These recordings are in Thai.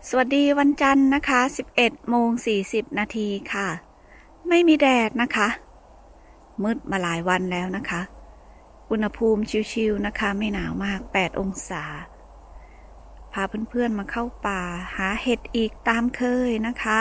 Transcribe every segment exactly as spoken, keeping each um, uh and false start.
สวัสดีวันจันทร์นะคะ สิบเอ็ดโมงสี่สิบ นาทีค่ะ ไม่มีแดดนะคะ มืดมาหลายวันแล้วนะคะ อุณหภูมิชิวๆนะคะ ไม่หนาวมาก แปด องศา พาเพื่อนๆมาเข้าป่าหาเห็ดอีกตามเคยนะคะ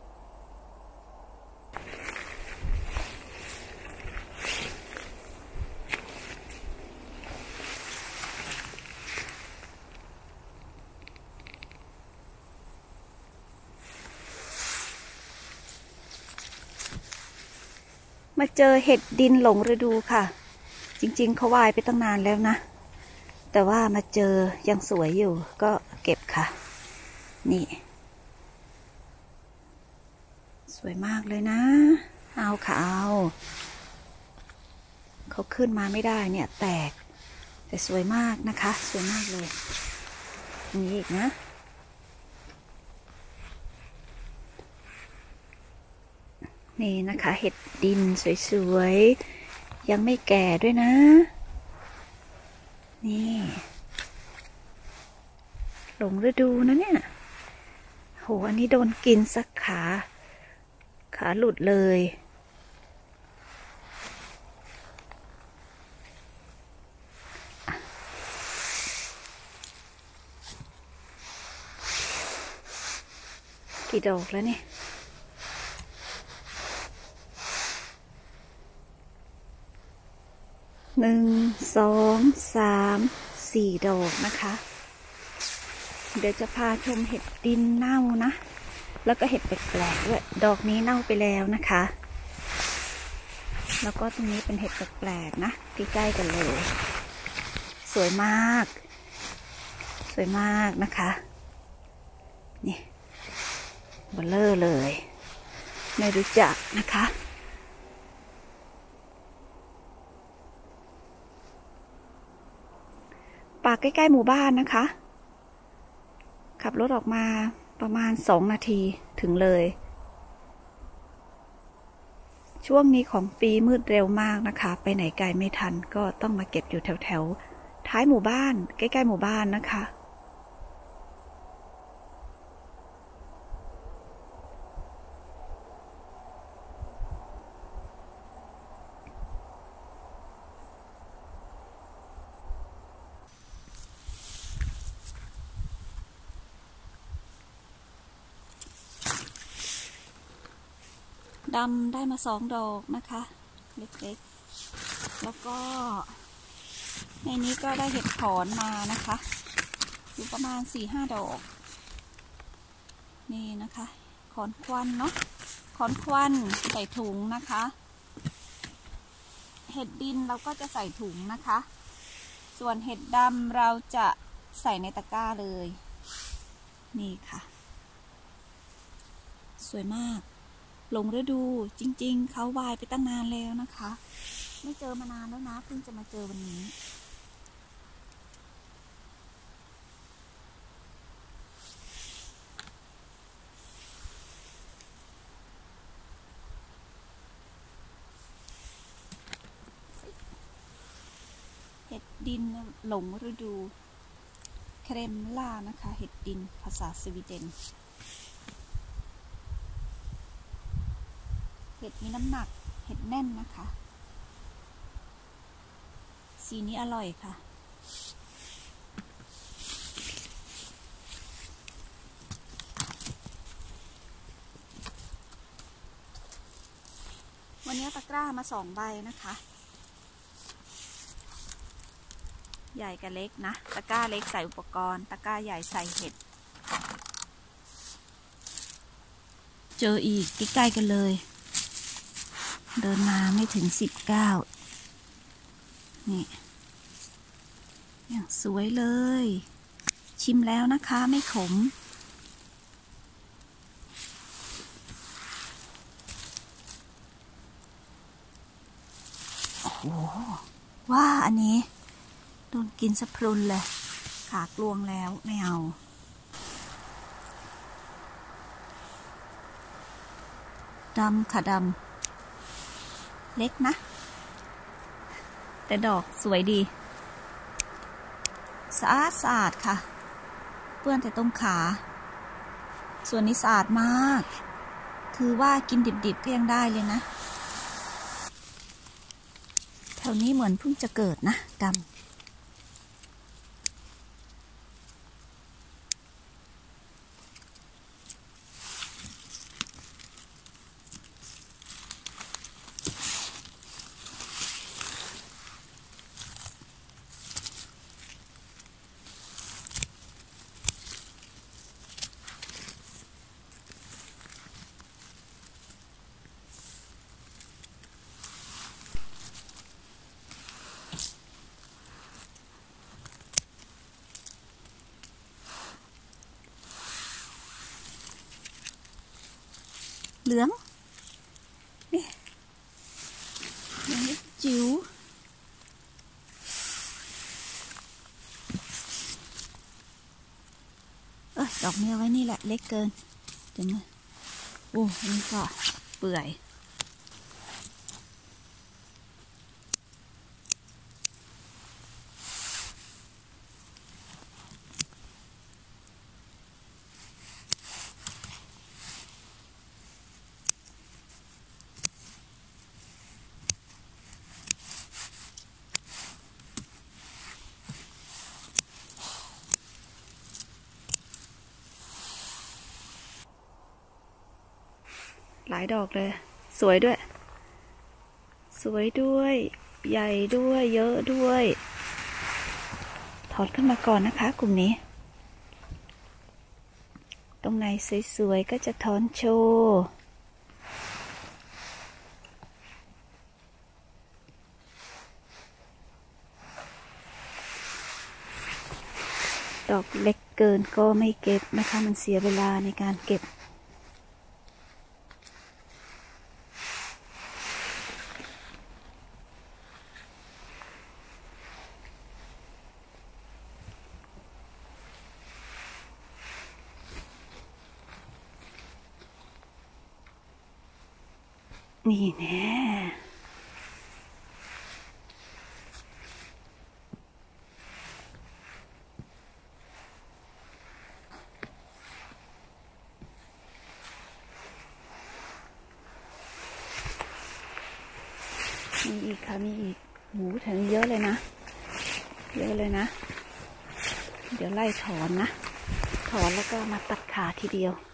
มาเจอเห็ดดินหลงฤดูค่ะจริงๆเขาวายไปตั้งนานแล้วนะแต่ว่ามาเจอยังสวยอยู่ก็เก็บค่ะนี่สวยมากเลยนะเอาค่ะเอาเขาขึ้นมาไม่ได้เนี่ยแตกแต่สวยมากนะคะสวยมากเลยนี่อีกนะนี่นะคะเห็ดดินสวยๆยังไม่แก่ด้วยนะนี่หลงฤดูนะเนี่ยโหอันนี้โดนกินสักขาขาหลุดเลยกี่ดอกแล้วเนี่ยหนึ่งสองสามสี่ดอกนะคะเดี๋ยวจะพาชมเห็ดดินเน่านะแล้วก็เห็ดแปลกๆด้วยดอกนี้เน่าไปแล้วนะคะแล้วก็ตรงนี้เป็นเห็ดแปลกๆนะใกล้ๆกันเลยสวยมากสวยมากนะคะนี่เบลเลอร์เลยไม่รู้จักนะคะป่าใกล้ๆหมู่บ้านนะคะขับรถออกมาประมาณสองนาทีถึงเลยช่วงนี้ของปีมืดเร็วมากนะคะไปไหนไกลไม่ทันก็ต้องมาเก็บอยู่แถวๆท้ายหมู่บ้านใกล้ๆหมู่บ้านนะคะดำได้มาสองดอกนะคะเล็กๆแล้วก็ในนี้ก็ได้เห็ดถอนมานะคะอยู่ประมาณสี่ห้าดอกนี่นะคะขอนควันเนาะขอนควันใส่ถุงนะคะเห็ดดินเราก็จะใส่ถุงนะคะส่วนเห็ดดำเราจะใส่ในตะกร้าเลยนี่ค่ะสวยมากหลงฤดูจริงๆเขาวายไปตั้งนานแล้วนะคะไม่เจอมานานแล้วนะเพิ่งจะมาเจอวันนี้เห็ดดินหลงฤดูเครมล่านะคะเห็ดดินภาษาสวีเดนเห็ดมีน้ำหนักเห็ดแน่นนะคะสีนี้อร่อยค่ะวันนี้ตะกร้ามาสองใบนะคะใหญ่กับเล็กนะตะกร้าเล็กใส่อุปกรณ์ตะกร้าใหญ่ใส่เห็ดเจออีกใกล้ๆกันเลยเดินมาไม่ถึงสิบเก้านี่อย่างสวยเลยชิมแล้วนะคะไม่ขมโอ้โหว่าอันนี้โดนกินสะพรุนเลยขากลวงแล้วไม่เอาดำค่ะดำเล็กนะแต่ดอกสวยดีสะอาดสะอาดค่ะเปื้อนแต่ตรงขาส่วนนี้สะอาดมาก คือว่ากินดิบๆก็ยังได้เลยนะแถวนี้เหมือนเพิ่งจะเกิดนะดำเหลืองนี่เหลืองจิ๋วเอ้ยดอกเมียไว้นี่แหละเล็กเกินเดี๋ยวนะโอ้นี่ก็เปื่อยหลายดอกเลยสวยด้วยสวยด้วยใหญ่ด้วยเยอะด้วยถอดขึ้นมาก่อนนะคะกลุ่มนี้ตรงไหนสวยๆก็จะถอนโชว์ดอกเล็กเกินก็ไม่เก็บนะคะมันเสียเวลาในการเก็บนี่แน่มีอีกค่ะมีอีกหมูแถวนี้เยอะเลยนะเยอะเลยนะเดี๋ยวไล่ถอนนะถอนแล้วก็มาตัดขาทีเดียว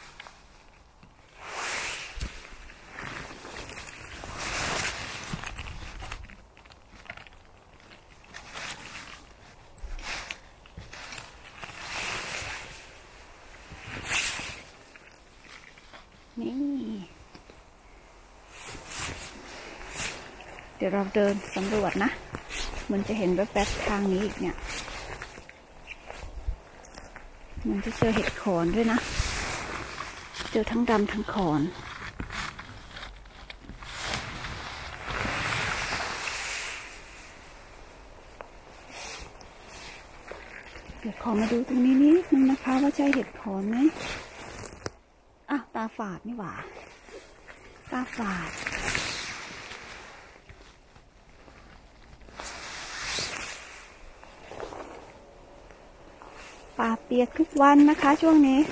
นี่เดี๋ยวเราเดินสำรวจนะมันจะเห็นแวบๆทางนี้อีกเนี่ยมันจะเจอเห็ดขอนด้วยนะเจอทั้งดำทั้งขอนเดี๋ยวขอมาดูตรงนี้นิดนึงนะคะว่าใช่เห็ดขอนไหมอ้าวตาฝาดนี่หว่าตาฝาดป่าเปียกทุกวันนะคะช่วงนี้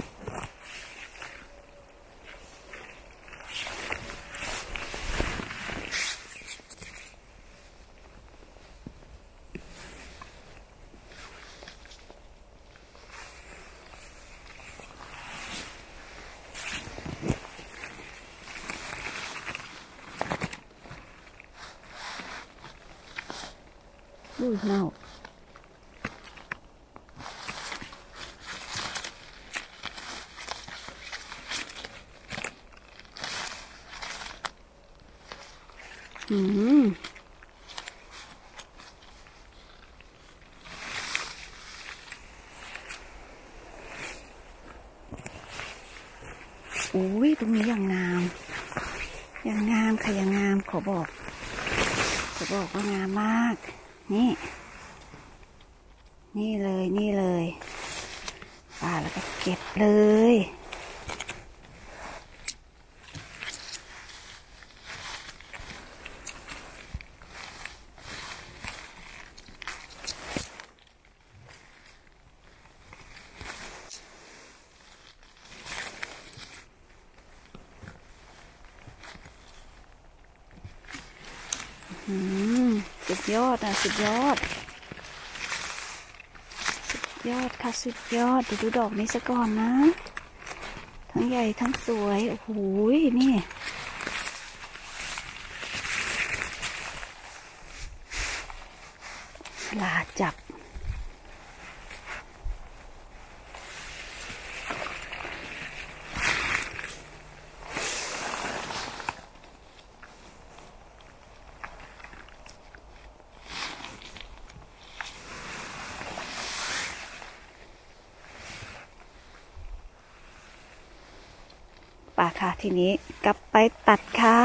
ดูเน่าอืมอุ้ยตรงนี้อย่างงามอย่างงามค่ะอย่างงามขอบอกขอบอกว่างามมากนี่นี่เลยนี่เลยป่าแล้วก็เก็บเลยอืมสุดยอดอ่ะสุดยอดสุดยอดค่ะสุดยอดเดี๋ยวดูดอกนี้ซะก่อนนะทั้งใหญ่ทั้งสวยโอ้โหนี่ลาจับป่าค่ะทีนี้กลับไปตัดค่ะ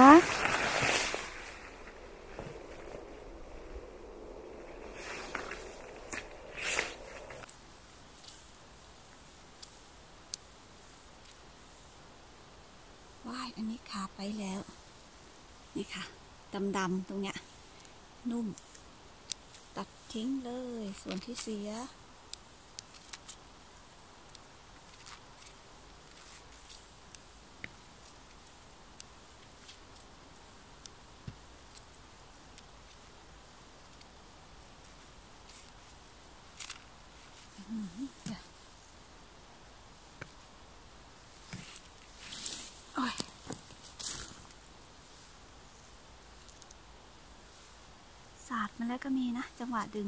ว้ายอันนี้ขาไปแล้วนี่ค่ะดำๆตรงเนี้ยนุ่มตัดทิ้งเลยส่วนที่เสียสาดมาแล้วก็มีนะจังหวะดึง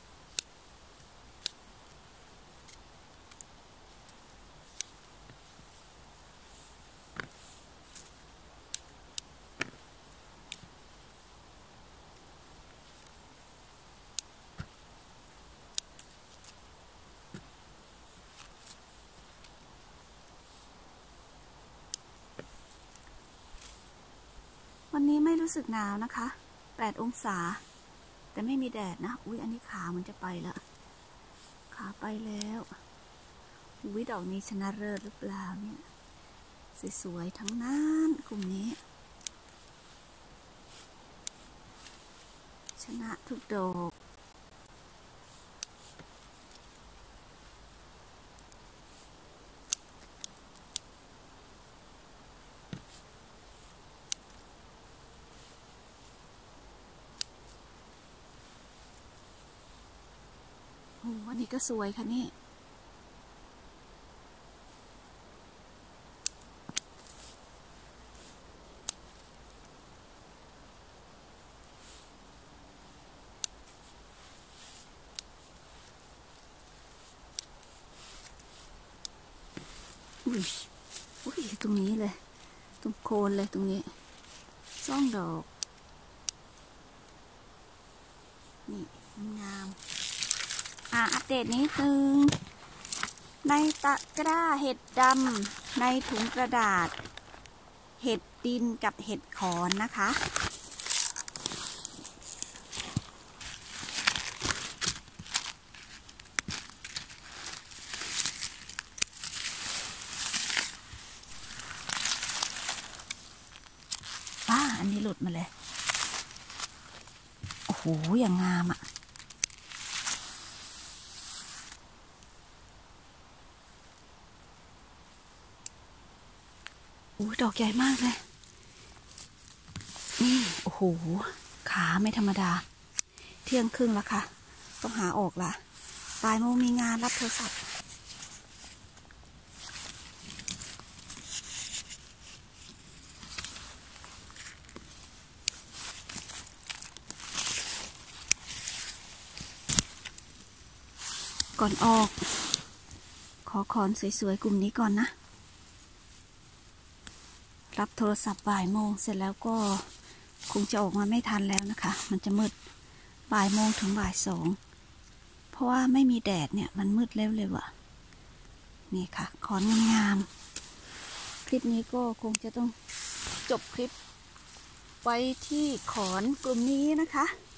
วันนี้ไม่รู้สึกหนาวนะคะแปดองศาแต่ไม่มีแดดนะอุ้ยอันนี้ขามันจะไปละขาไปแล้วอุ้ยดอกนี้ชนะเลิศหรือเปล่าเนี่ยสวยๆทั้งนั้นกลุ่มนี้ชนะทุกดอกโอ้วันนี้ก็สวยค่ะนี่อุ้ยอุ้ยตรงนี้เลยตรงโคนเลยตรงนี้ซ่องดอกนี่งามอ่ะอัปเดตนี้นึงในตะกร้าเห็ดดำในถุงกระดาษเห็ดดินกับเห็ดขอนนะคะอ่าอันนี้หลุดมาเลยโอ้โหอย่างงามอ่ะโอ้ดอกใหญ่มากเลยนี่โอ้โหขาไม่ธรรมดาเที่ยงครึ่งแล้วค่ะต้องหาออกละบ่ายโมงมีงานรับโทรศัพท์ก่อนออกขอคอนสวยๆกลุ่มนี้ก่อนนะรับโทรศัพท์บ่ายโมงเสร็จแล้วก็คงจะออกมาไม่ทันแล้วนะคะมันจะมืดบ่ายโมงถึงบ่ายสองเพราะว่าไม่มีแดดเนี่ยมันมืดเร็วเลยว่ะนี่ค่ะขอนงามคลิปนี้ก็คงจะต้องจบคลิปไว้ที่ขอนกลุ่มนี้นะคะ